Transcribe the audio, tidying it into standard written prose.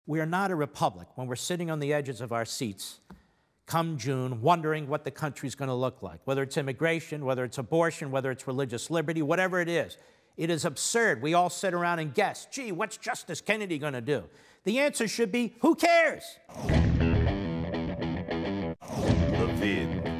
We are not a republic when we're sitting on the edges of our seats come June wondering what the country's going to look like, whether it's immigration, whether it's abortion, whether it's religious liberty, whatever it is. It is absurd. We all sit around and guess, gee, what's Justice Kennedy going to do? The answer should be, who cares? Levin.